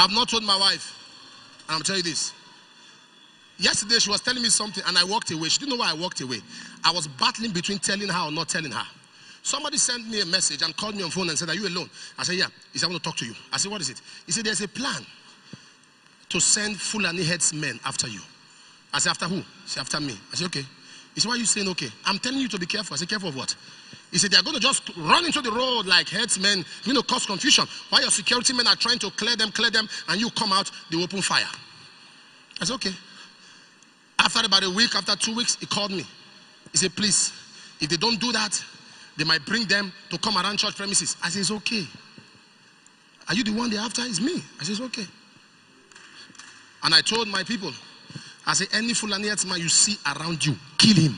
I've not told my wife. And I'll tell you this. Yesterday she was telling me something and I walked away. She didn't know why I walked away. I was battling between telling her or not telling her. Somebody sent me a message and called me on phone and said, are you alone? I said, yeah. He said, I want to talk to you. I said, what is it? He said, there's a plan to send Fulani headsmen after you. I said, after who? He said, after me. I said, okay. He said, why are you saying okay? I'm telling you to be careful. I said, careful of what? He said, they're going to just run into the road like headsmen, cause confusion. While your security men are trying to clear them, and you come out, they open fire. I said, okay. After about a week, after 2 weeks, he called me. He said, please, if they don't do that, they might bring them to come around church premises. I said, it's okay. Are you the one they're after? It's me. I said, it's okay. And I told my people, I said, any Fulani man you see around you, kill him.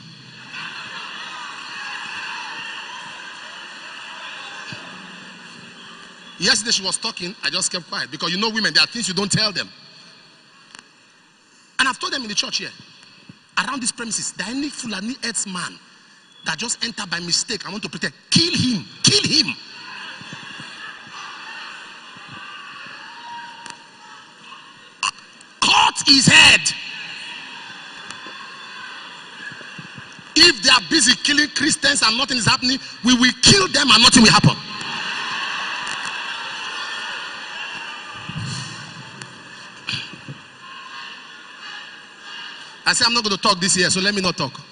Yesterday she was talking, I just kept quiet because you know women, there are things you don't tell them. And I've told them in the church here, around these premises, there any Fulani man that just entered by mistake, I want to protect, kill him, kill him. Cut his head. If they are busy killing Christians and nothing is happening, we will kill them and nothing will happen. I say I'm not going to talk this year, so let me not talk.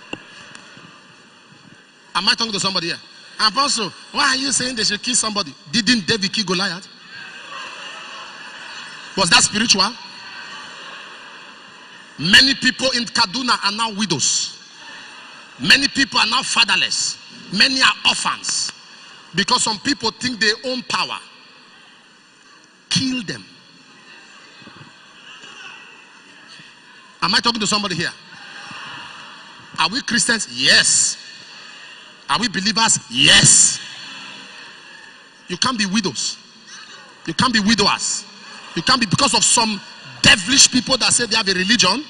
Am I talking to somebody here? Apostle, why are you saying they should kill somebody? Didn't David kill Goliath? Was that spiritual? Many people in Kaduna are now widows. Many people are now fatherless. Many are orphans. Because some people think they own power. Kill them. Am I talking to somebody here? Are we Christians? Yes. Are we believers? Yes. You can't be widows. You can't be widowers. You can't be because of some devilish people that say they have a religion.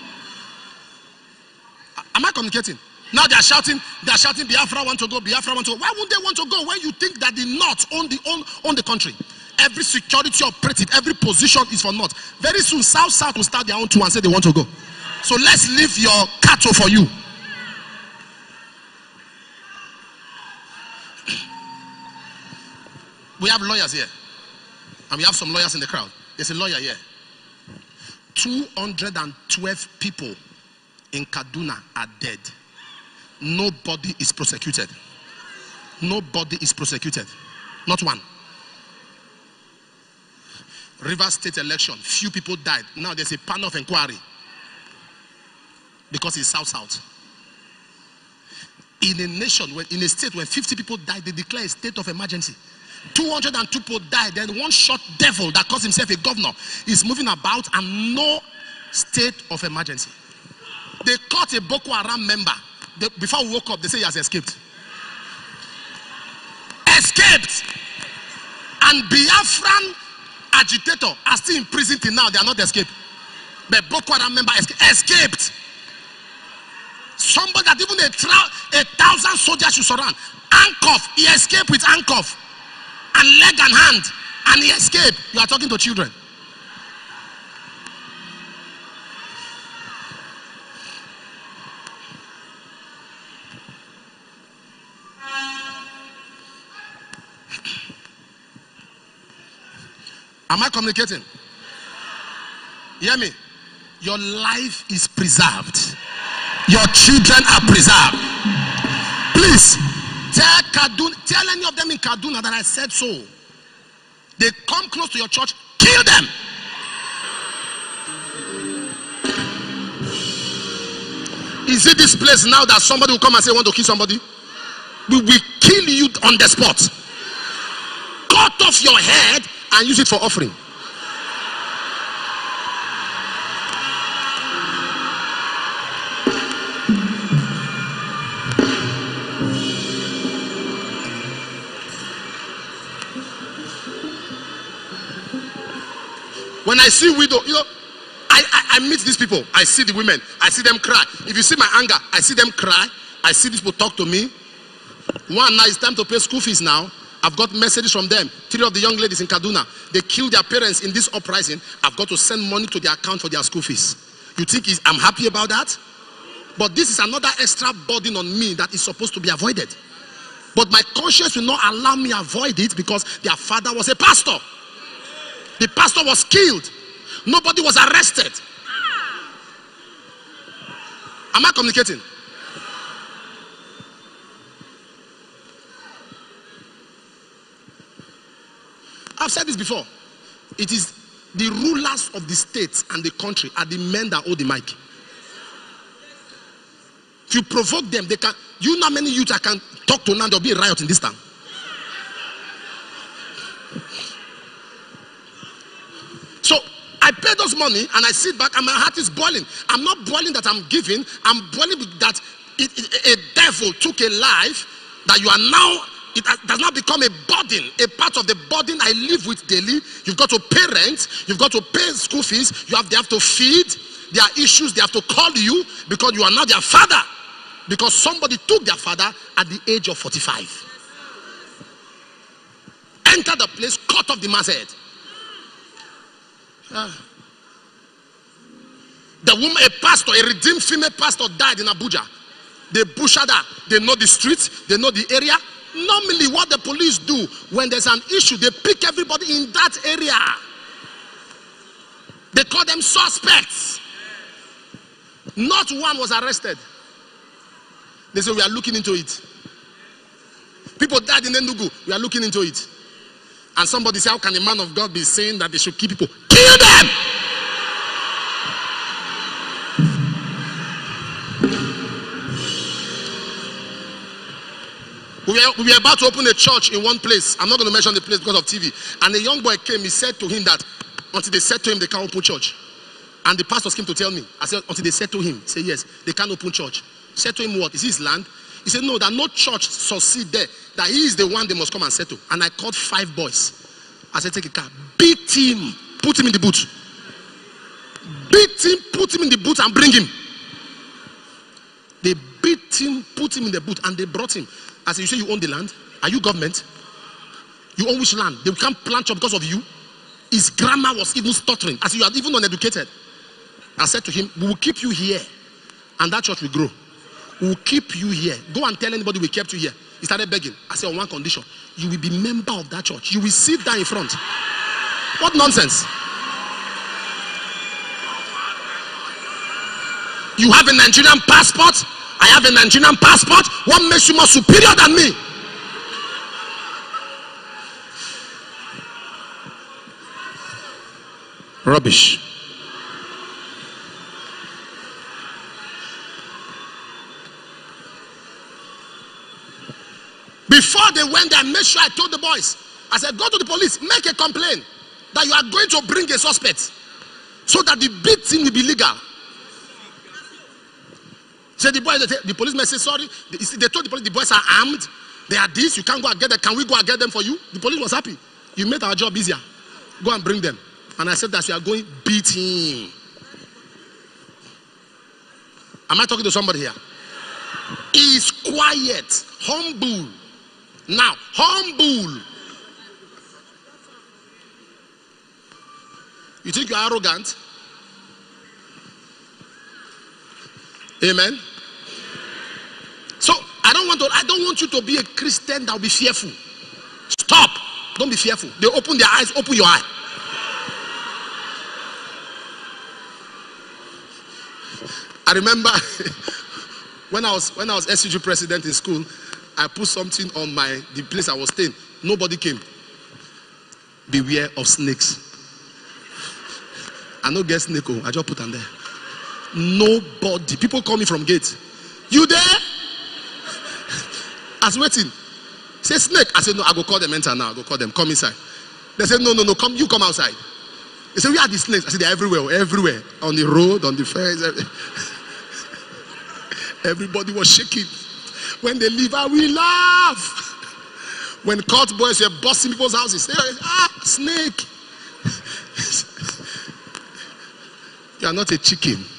Am I communicating? Now they are shouting, Biafra want to go, Biafra want to go. Why would they want to go when you think that the North own the country? Every security operative, every position is for North. Very soon, South will start their own too and say they want to go. So let's leave your cattle for you. We have lawyers here. And we have some lawyers in the crowd. There's a lawyer here. 212 people in Kaduna are dead. Nobody is prosecuted. Nobody is prosecuted. Not one. Rivers State election, few people died. Now there's a panel of inquiry. Because it's South. In a nation, in a state where 50 people died, they declare a state of emergency. 202 people died. Then one short devil that calls himself a governor is moving about and no state of emergency. They caught a Boko Haram member. Before we woke up, they say he has escaped. Escaped! And Biafran agitator are still in prison till now. They are not escaped. But Boko Haram member escaped. Somebody that even 1,000 soldiers should surround. Handcuff. He escaped with handcuff. And leg and hand. And he escaped. You are talking to children. Am I communicating? Hear me. Your life is preserved. Your children are preserved. Please tell any of them in Kaduna that I said so. They come close to your church, kill them. Is it this place now that somebody will come and say want to kill somebody? We will kill you on the spot. Cut off your head and use it for offering. When I see widow, I meet these people. I see the women. I see them cry. If you see my anger, I see them cry. I see these people talk to me. One, now it's time to pay school fees now. I've got messages from them. 3 of the young ladies in Kaduna, they killed their parents in this uprising. I've got to send money to their account for their school fees. You think I'm happy about that? But this is another extra burden on me that is supposed to be avoided. But my conscience will not allow me to avoid it because their father was a pastor. The pastor was killed. Nobody was arrested. Am I communicating? I've said this before. It is the rulers of the states and the country are the men that hold the mic. If you provoke them, they can. You know how many youth I can talk to now? There'll be a riot in this town. So I pay those money and I sit back and my heart is boiling. I'm not boiling that I'm giving. I'm boiling that a devil took a life that you are now. It does not become a burden, a part of the burden I live with daily. You've got to pay rent, you've got to pay school fees, they have to feed, there are issues, they have to call you because you are not their father. Because somebody took their father at the age of 45. Enter the place, cut off the man's head. The woman, a pastor, a redeemed female pastor died in Abuja. They butchered her. They know the streets, they know the area. Normally what the police do when there's an issue, they pick everybody in that area. They call them suspects. Not one was arrested. They say we are looking into it. People died in Enugu, we are looking into it. And somebody say, how can a man of God be saying that they should kill people? Kill them! We were about to open a church in one place. I'm not going to mention the place because of TV. And a young boy came. He said to him that until they said to him they can't open church. And the pastors came to tell me. I said until they said to him, say yes, they can't open church. Said to him what? Is his land? He said no, that no church succeed there. That he is the one they must come and settle. And I called 5 boys. I said take a car, beat him, put him in the boot. Beat him, put him in the boot and bring him. They beat him, put him in the boot and they brought him. I said, you say you own the land? Are you government? You own which land? They can't plant you because of you? His grammar was even stuttering. I said, you are even uneducated. I said to him, we will keep you here and that church will grow. We will keep you here. Go and tell anybody we kept you here. He started begging. I said, on one condition. You will be member of that church. You will sit down in front. What nonsense. You have a Nigerian passport. I have a Nigerian passport. What makes you more superior than me? Rubbish. Before they went there, I made sure I told the boys. I said, go to the police, make a complaint that you are going to bring a suspect so that the beating will be legal. So the boys, the policeman said, sorry. They told the police the boys are armed. They are this. You can't go and get them. Can we go and get them for you? The police was happy. You made our job easier. Go and bring them. And I said that we are going beat him. Am I talking to somebody here? He is quiet, humble. Now, humble. You think you are arrogant? Amen. So I don't want you to be a Christian that will be fearful. Stop. Don't be fearful. They open their eyes, open your eye. I remember when I was SUG president in school, I put something on the place I was staying. Nobody came. Beware of snakes. I don't get snake. I just put them there. Nobody. People call me from gate. You there? I was waiting. Say snake. I said no. I go call them. Enter now. I go call them. Come inside. They said no. Come. You come outside. They said where are the snakes? I said they're everywhere. Everywhere. On the road. On the fence. Everybody was shaking. When they leave, I will laugh. When court boys were busting people's houses, they were, snake. You are not a chicken.